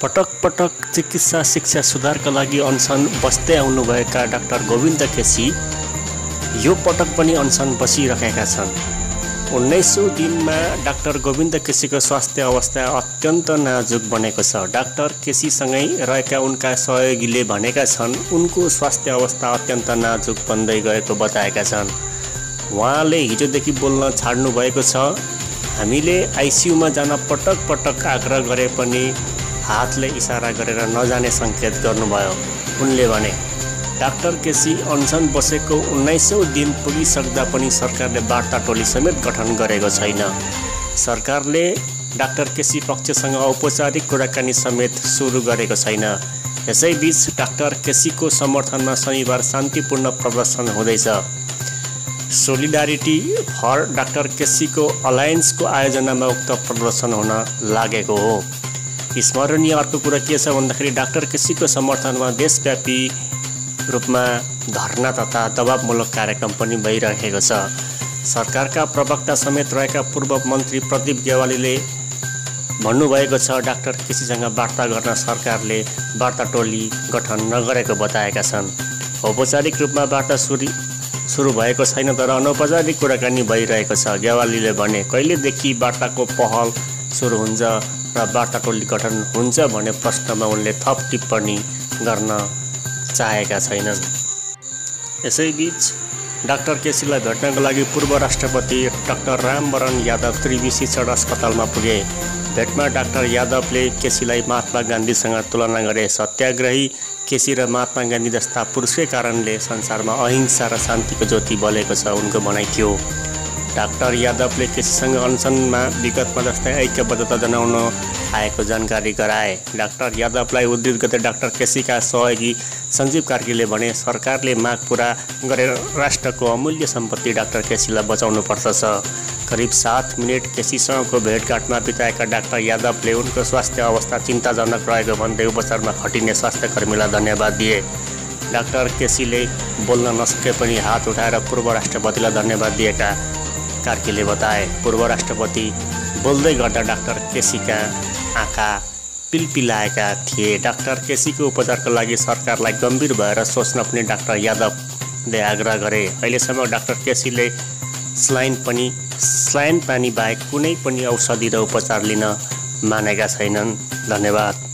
पटक पटक चिकित्सा शिक्षा सुधारका लागि अनसन बस्दै आउनुभएका डाक्टर गोविन्द केसी यो पटक पनि अनसन बसिरहेका छन्। 1900 दिनमा डाक्टर गोविन्द केसीको स्वास्थ्य अवस्था अत्यन्त नाजुक बनेको छ। डाक्टर केसीसँगै रहेका उनका सहयोगीले भनेका छन् उनको स्वास्थ्य अवस्था अत्यन्त नाजुक बन्दै गएको बताएका छन्। उहाँले हिजोदेखि बोल्न छाड्नु भएको छ। हामीले आइसियुमा जान पटक पटक आग्रह गरे पनि हातले इसारा गरेर नजाने सङ्केत गर्नुभयो। उनले भने डाक्टर केसी अनसन बसेको 1900 दिन पुगिसक्दा पनि सरकारले वार्ता टोली समेत गठन गरेको छैन। सरकारले डाक्टर केसी पक्षसँग औपचारिक कुराकानी समेत सुरु गरेको छैन। यसैबीच डाक्टर केसीको समर्थनमा शनिबार शान्तिपूर्ण प्रदर्शन हुँदैछ। सोलिडारिटी फर डाक्टर केसीको अलायन्सको आयोजनामा उक्त प्रदर्शन हुन लागेको हो। स्मरणीय अर्को कुरा के छ भन्दाखेरि डाक्टर केसीको समर्थनमा देशव्यापी रूपमा धरना तथा दबावमूलक कार्यक्रम पनि भइरहेको छ। सरकारका प्रवक्ता समेत रहेका पूर्व मन्त्री प्रदीप गेवालीले भन्नुभएको छ डाक्टर केसीसँग वार्ता गर्न सरकारले वार्ता टोली गठन नगरेको बताएका छन्। औपचारिक रूपमा वार्ता सुरु भएको छैन तर अनौपचारिक कुराकानी भइरहेको छ। गेवालीले भने कहिलेदेखि वार्ताको पहल सुरु हुन्छ र वार्ता टोली गठन हुन्छ भन्ने प्रश्नमा उनले थप टिप्पणी गर्न चाहेका छैनन्। यसैबीच डाक्टर केसीलाई भेट्नको लागि पूर्व राष्ट्रपति डाक्टर रामवरण यादव त्रिवी शिक्षण अस्पतालमा पुगे। भेटमा डाक्टर यादवले केसीलाई महात्मा गान्धीसँग तुलना गरे। सत्याग्रही केसी र महात्मा गान्धी जस्ता पुरुषकै कारणले संसारमा अहिंसा र शान्तिको ज्योति बलेको छ उनको भनाइ थियो। डाक्टर यादवले केसीसँग अनसनमा विगतमा जस्तै ऐक्यबद्धता जनाउन आएको जानकारी गराए। डाक्टर यादवलाई उद्धृत गर्दै डाक्टर केसीका सहयोगी सञ्जीव कार्कीले भने सरकारले माग पूरा गरेर राष्ट्रको अमूल्य सम्पत्ति डाक्टर केसीलाई बचाउनु पर्दछ। करिब 7 मिनट केसीसँगको भेटघाटमा बिताएका डाक्टर यादवले उनको स्वास्थ्य अवस्था चिन्ताजनक रहेको भन्दै उपचारमा खटिने स्वास्थ्यकर्मीलाई धन्यवाद दिए। डाक्टर केसीले बोल्न नसके पनि हात उठाएर पूर्व राष्ट्रपतिलाई धन्यवाद दिएका कार्कीले बताए। पूर्व राष्ट्रपति बोल्दै गर्दा डाक्टर केसीका आँखा पिलपिलाएका थिए। डाक्टर केसीको उपचारको लागि सरकारलाई गम्भीर भएर सोच्न पनि डाक्टर यादवले आग्रह गरे। अहिलेसम्म डाक्टर केसीले स्लाइन पानी बाहेक कुनै पनि औषधि र उपचार लिन मानेका छैनन्। धन्यवाद।